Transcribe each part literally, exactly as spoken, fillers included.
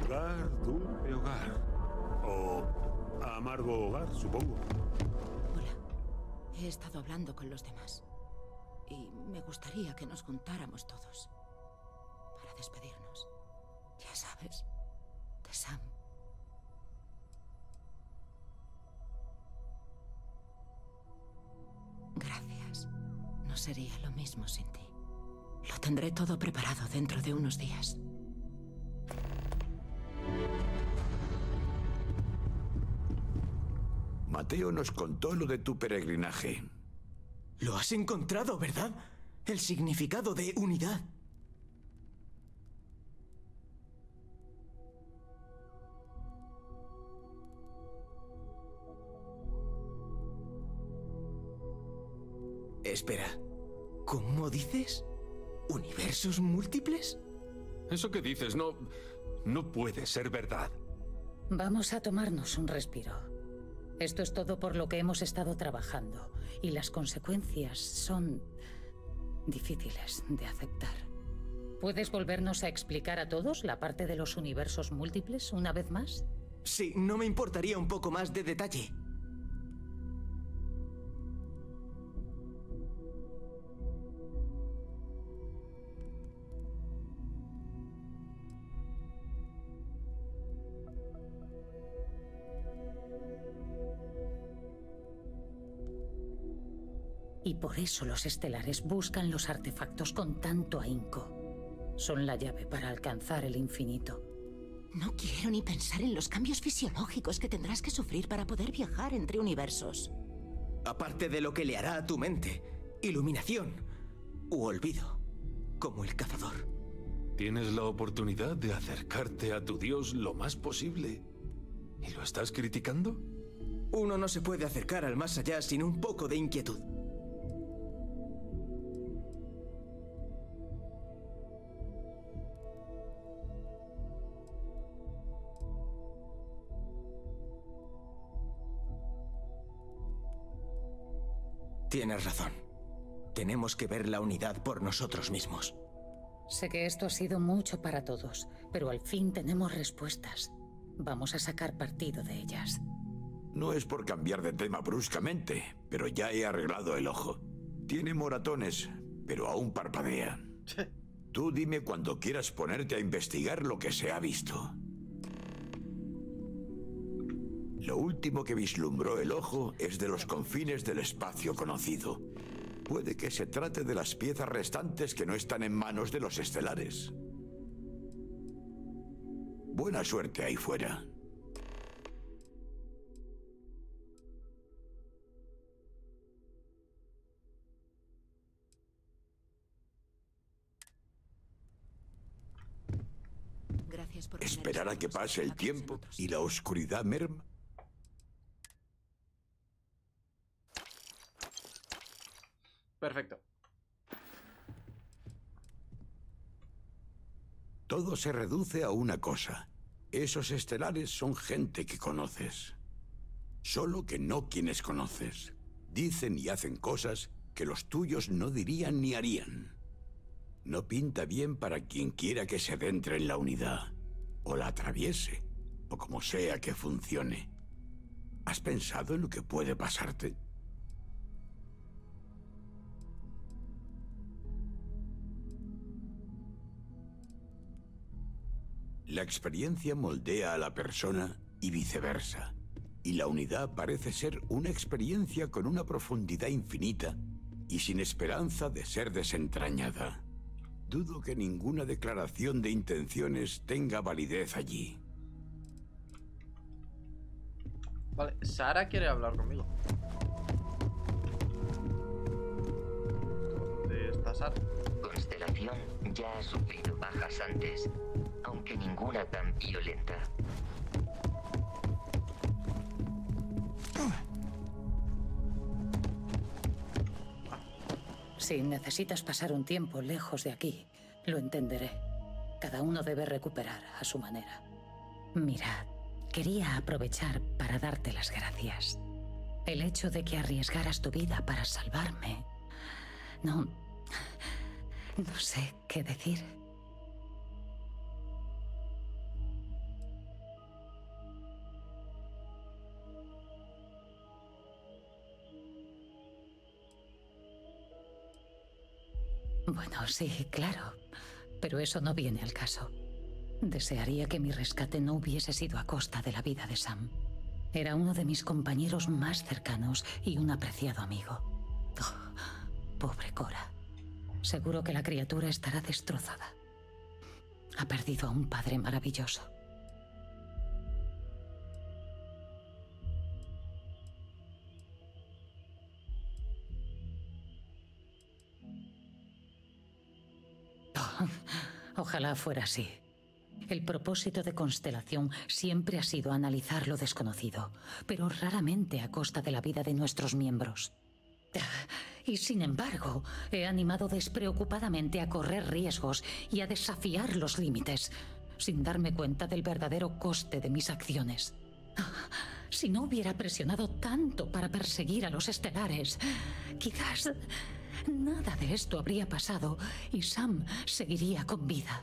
Hogar, dulce hogar. O amargo hogar, supongo. Hola. He estado hablando con los demás. Y me gustaría que nos juntáramos todos. Para despedirnos. Ya sabes. De Sam. Gracias. No sería lo mismo sin ti. Lo tendré todo preparado dentro de unos días. Mateo nos contó lo de tu peregrinaje. Lo has encontrado, ¿verdad? El significado de unidad. Espera, ¿cómo dices? ¿Universos múltiples? Eso que dices no... no puede ser verdad. Vamos a tomarnos un respiro. Esto es todo por lo que hemos estado trabajando, y las consecuencias son difíciles de aceptar. ¿Puedes volvernos a explicar a todos la parte de los universos múltiples una vez más? Sí, no me importaría un poco más de detalle. Y por eso los estelares buscan los artefactos con tanto ahínco. Son la llave para alcanzar el infinito. No quiero ni pensar en los cambios fisiológicos que tendrás que sufrir para poder viajar entre universos. Aparte de lo que le hará a tu mente, iluminación u olvido, como el cazador. Tienes la oportunidad de acercarte a tu Dios lo más posible. ¿Y lo estás criticando? Uno no se puede acercar al más allá sin un poco de inquietud. Tienes razón. Tenemos que ver la unidad por nosotros mismos. Sé que esto ha sido mucho para todos, pero al fin tenemos respuestas. Vamos a sacar partido de ellas. No es por cambiar de tema bruscamente, pero ya he arreglado el ojo. Tiene moratones, pero aún parpadea. Tú dime cuando quieras ponerte a investigar lo que se ha visto. Lo último que vislumbró el ojo es de los confines del espacio conocido. Puede que se trate de las piezas restantes que no están en manos de los estelares. Buena suerte ahí fuera. Gracias por Esperar a que pase el tiempo y la oscuridad merma. Perfecto. Todo se reduce a una cosa. Esos estelares son gente que conoces. Solo que no quienes conoces. Dicen y hacen cosas que los tuyos no dirían ni harían. No pinta bien para quien quiera que se adentre en la unidad, o la atraviese, o como sea que funcione. ¿Has pensado en lo que puede pasarte? La experiencia moldea a la persona y viceversa. Y la unidad parece ser una experiencia con una profundidad infinita y sin esperanza de ser desentrañada. Dudo que ninguna declaración de intenciones tenga validez allí. Vale, Sara quiere hablar conmigo. ¿Dónde está Sara? Constelación ya ha sufrido bajas antes, aunque ninguna tan violenta. Si necesitas pasar un tiempo lejos de aquí, lo entenderé. Cada uno debe recuperar a su manera. Mirad, quería aprovechar para darte las gracias. El hecho de que arriesgaras tu vida para salvarme... No... No sé qué decir. Bueno, sí, claro. Pero eso no viene al caso. Desearía que mi rescate no hubiese sido a costa de la vida de Sam. Era uno de mis compañeros más cercanos y un apreciado amigo. Oh, pobre Cora. Seguro que la criatura estará destrozada. Ha perdido a un padre maravilloso. Oh, ojalá fuera así. El propósito de Constelación siempre ha sido analizar lo desconocido, pero raramente a costa de la vida de nuestros miembros. Y sin embargo, he animado despreocupadamente a correr riesgos y a desafiar los límites, sin darme cuenta del verdadero coste de mis acciones. Si no hubiera presionado tanto para perseguir a los estelares, quizás nada de esto habría pasado y Sam seguiría con vida.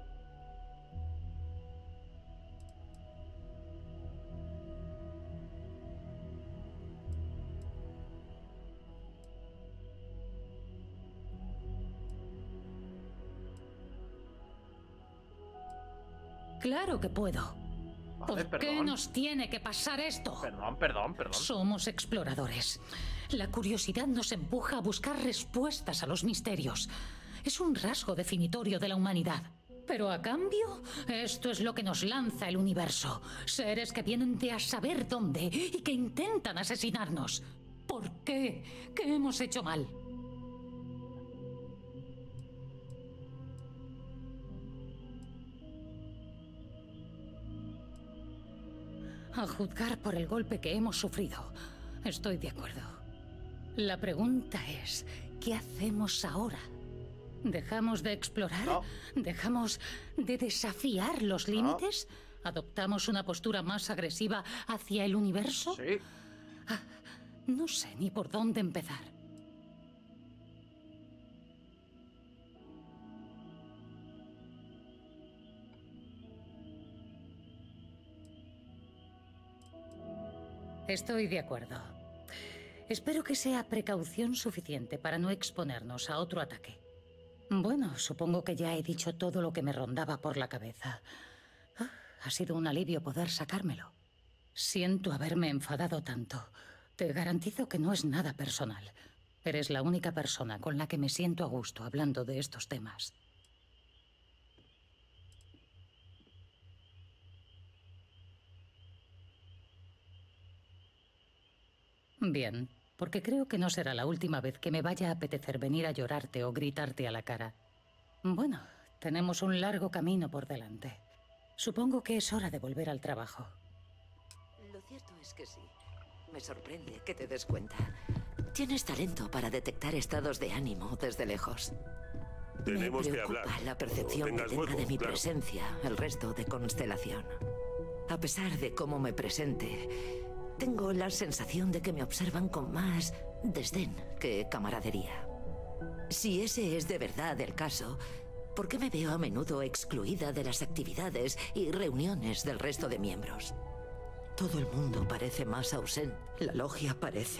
Claro que puedo. Vale, ¿Por qué perdón. nos tiene que pasar esto? Perdón, perdón, perdón. Somos exploradores. La curiosidad nos empuja a buscar respuestas a los misterios. Es un rasgo definitorio de la humanidad. Pero a cambio, esto es lo que nos lanza el universo. Seres que vienen de a saber dónde y que intentan asesinarnos. ¿Por qué? ¿Qué hemos hecho mal? A juzgar por el golpe que hemos sufrido, estoy de acuerdo. La pregunta es, ¿qué hacemos ahora? ¿Dejamos de explorar? No. ¿Dejamos de desafiar los límites? ¿Adoptamos una postura más agresiva hacia el universo? Sí. Ah, no sé ni por dónde empezar. Estoy de acuerdo. Espero que sea precaución suficiente para no exponernos a otro ataque. Bueno, supongo que ya he dicho todo lo que me rondaba por la cabeza. Ah, ha sido un alivio poder sacármelo. Siento haberme enfadado tanto. Te garantizo que no es nada personal. Eres la única persona con la que me siento a gusto hablando de estos temas. Bien, porque creo que no será la última vez que me vaya a apetecer venir a llorarte o gritarte a la cara. Bueno, tenemos un largo camino por delante. Supongo que es hora de volver al trabajo. Lo cierto es que sí. Me sorprende que te des cuenta. Tienes talento para detectar estados de ánimo desde lejos. Tenemos Me que preocupa hablar. la percepción que Tengas tenga hueco, de mi claro. presencia el resto de Constelación. A pesar de cómo me presente, tengo la sensación de que me observan con más desdén que camaradería. Si ese es de verdad el caso, ¿por qué me veo a menudo excluida de las actividades y reuniones del resto de miembros? Todo el mundo parece más ausente. La logia parece...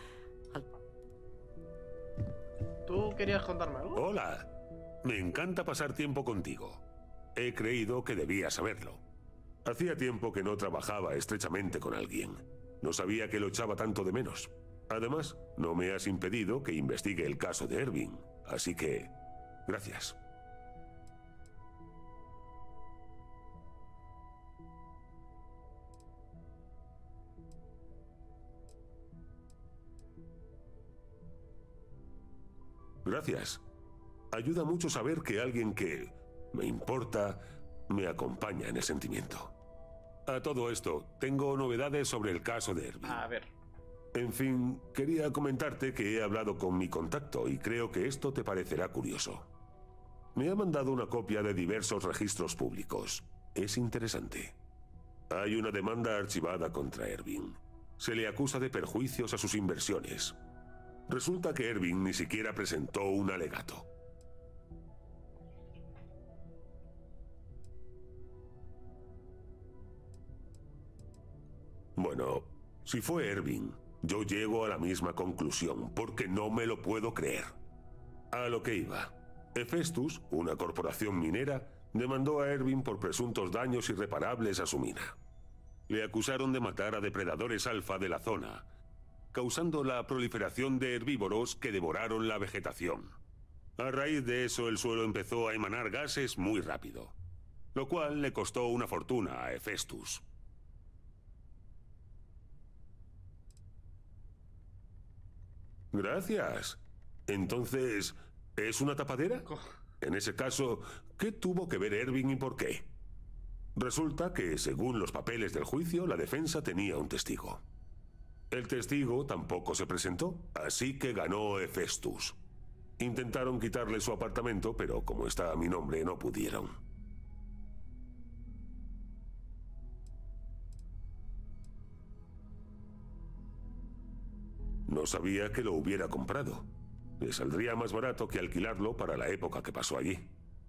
¿Tú querías contarme algo? Hola. Me encanta pasar tiempo contigo. He creído que debía saberlo. Hacía tiempo que no trabajaba estrechamente con alguien. No sabía que lo echaba tanto de menos. Además, no me has impedido que investigue el caso de Ervin. Así que, gracias. Gracias. Ayuda mucho saber que alguien que me importa me acompaña en el sentimiento. A todo esto, tengo novedades sobre el caso de Ervin. A ver. En fin, quería comentarte que he hablado con mi contacto y creo que esto te parecerá curioso. Me ha mandado una copia de diversos registros públicos. Es interesante. Hay una demanda archivada contra Ervin. Se le acusa de perjuicios a sus inversiones. Resulta que Ervin ni siquiera presentó un alegato. Bueno, si fue Ervin, yo llego a la misma conclusión, porque no me lo puedo creer. A lo que iba. Hephaestus, una corporación minera, demandó a Ervin por presuntos daños irreparables a su mina. Le acusaron de matar a depredadores alfa de la zona, causando la proliferación de herbívoros que devoraron la vegetación. A raíz de eso, el suelo empezó a emanar gases muy rápido, lo cual le costó una fortuna a Hephaestus. Gracias. Entonces, ¿es una tapadera? En ese caso, ¿qué tuvo que ver Ervin y por qué? Resulta que, según los papeles del juicio, la defensa tenía un testigo. El testigo tampoco se presentó, así que ganó Hephaestus. Intentaron quitarle su apartamento, pero como está a mi nombre, no pudieron. No sabía que lo hubiera comprado. Le saldría más barato que alquilarlo para la época que pasó allí.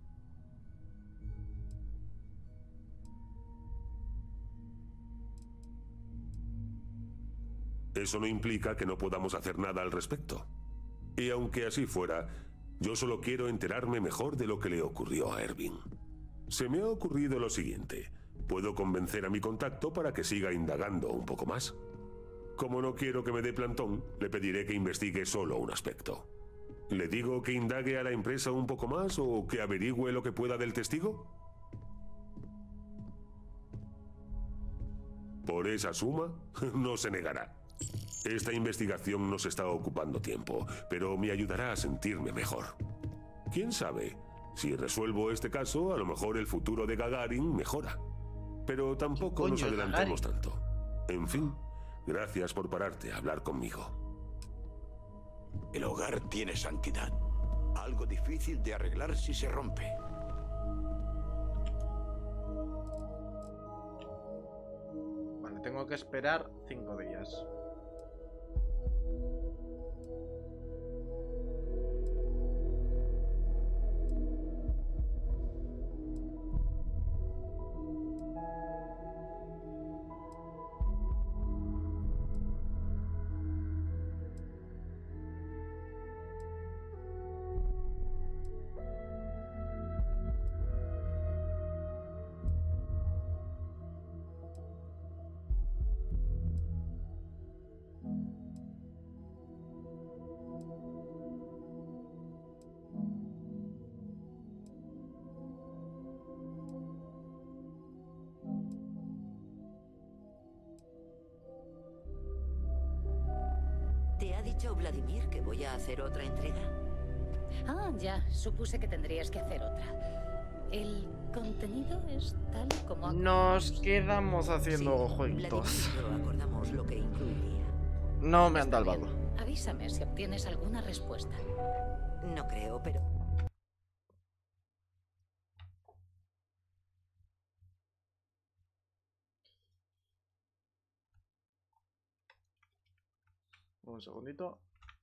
Eso no implica que no podamos hacer nada al respecto. Y aunque así fuera, yo solo quiero enterarme mejor de lo que le ocurrió a Ervin. Se me ha ocurrido lo siguiente. Puedo convencer a mi contacto para que siga indagando un poco más. Como no quiero que me dé plantón, le pediré que investigue solo un aspecto. ¿Le digo que indague a la empresa un poco más o que averigüe lo que pueda del testigo? Por esa suma, no se negará. Esta investigación nos está ocupando tiempo, pero me ayudará a sentirme mejor. ¿Quién sabe? Si resuelvo este caso, a lo mejor el futuro de Gagarin mejora. Pero tampoco nos adelantemos tanto. En fin, gracias por pararte a hablar conmigo. El hogar tiene santidad. Algo difícil de arreglar si se rompe. Vale, tengo que esperar cinco días. ¿Te ha dicho Vladimir que voy a hacer otra entrega? Ah, ya. Supuse que tendrías que hacer otra. ¿El contenido es tal como acordamos? Nos quedamos haciendo Sí, jueguitos. Vladimir y yo acordamos lo que incluiría. No me han Está dado el bien. valor. Avísame si obtienes alguna respuesta. No creo, pero... Un segundito.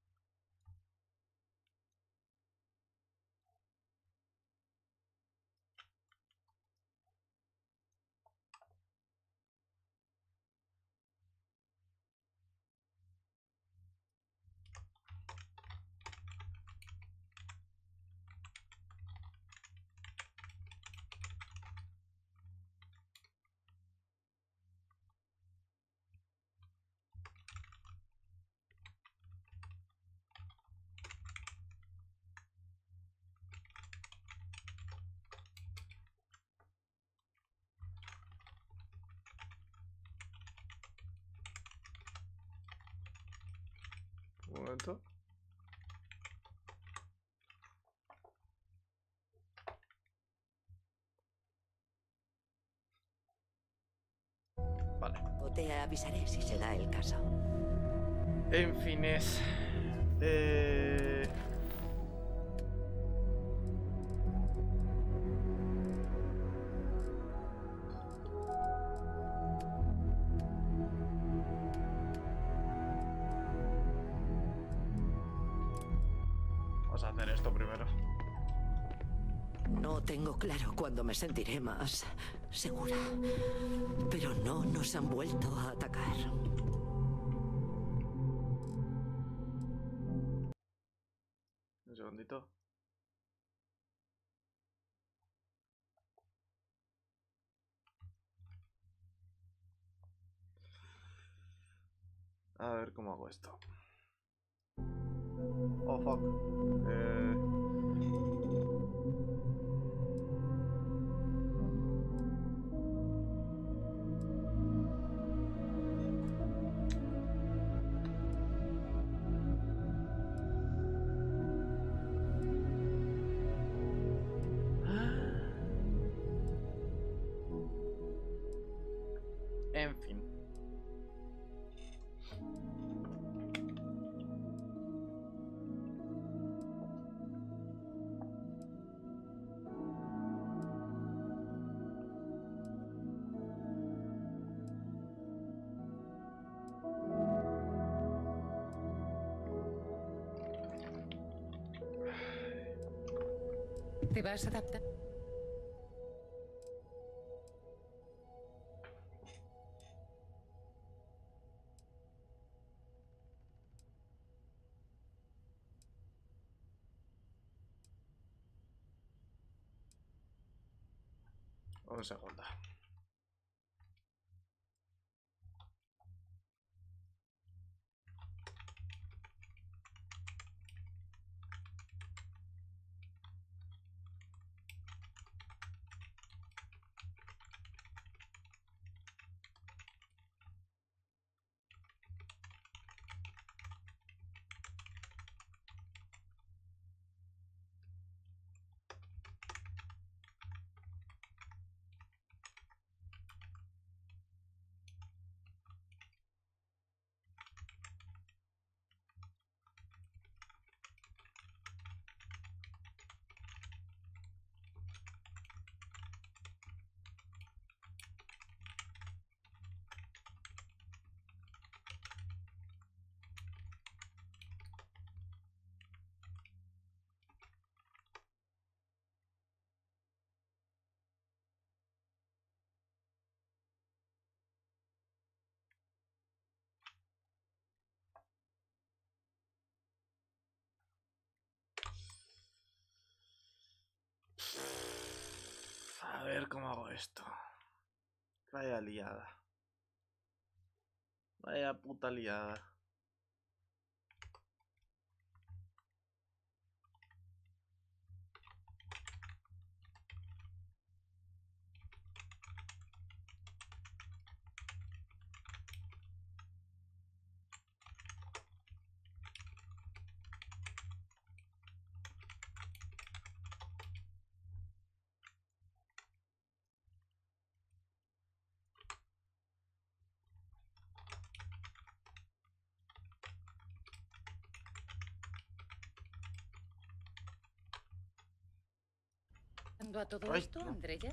Un momento. Vale. O te avisaré si se da el caso. En fin, es... Eh... Vamos a hacer esto primero. No tengo claro cuándo me sentiré más segura. Pero no nos han vuelto a atacar. Un segundito. A ver cómo hago esto. Oh, fuck. Eh... En fin. ¿Te vas a adaptar? Un segundo. A ver cómo hago esto. Vaya liada. Vaya puta liada. ¿A todo Ay, esto, no. Andrea?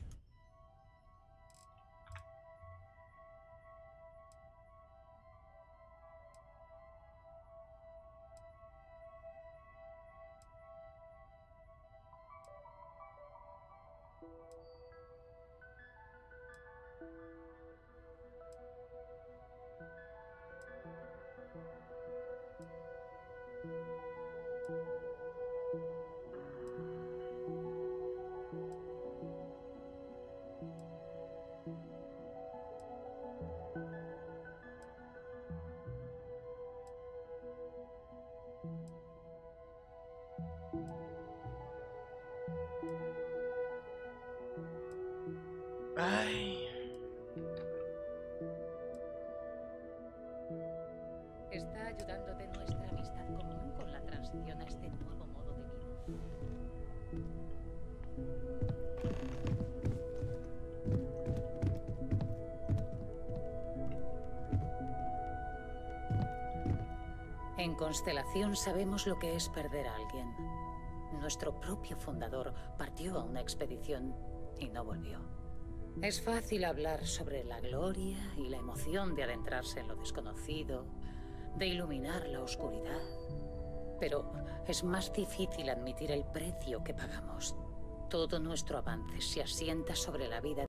Ay. Está ayudándote nuestra amistad común con la transición a este nuevo modo de vida. En Constelación sabemos lo que es perder a alguien. Nuestro propio fundador partió a una expedición y no volvió. Es fácil hablar sobre la gloria y la emoción de adentrarse en lo desconocido, de iluminar la oscuridad, pero es más difícil admitir el precio que pagamos. Todo nuestro avance se asienta sobre la vida